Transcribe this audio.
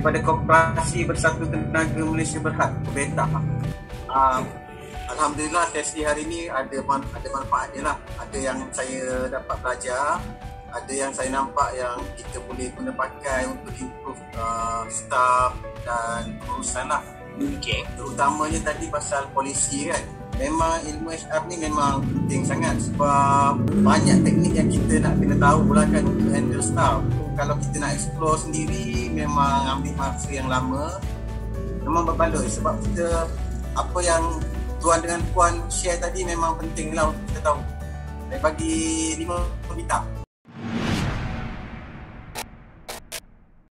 daripada Koperasi Bersatu Tenaga Malaysia Berhad, BETA. Alhamdulillah sesi hari ini ada manfaat dia lah. Ada yang saya dapat belajar, ada yang saya nampak yang kita boleh guna pakai untuk improve staff dan pengurusan lah. Okay. Terutamanya tadi pasal polisi kan. Memang ilmu HR ni memang penting sangat sebab banyak teknik yang kita nak kena tahu lah kan untuk handle staff. Kalau kita nak explore sendiri memang ambil masa yang lama. Memang berbaloi sebab kita apa yang tuan dengan puan share tadi memang penting lah untuk kita tahu. Saya bagi 5 bintang.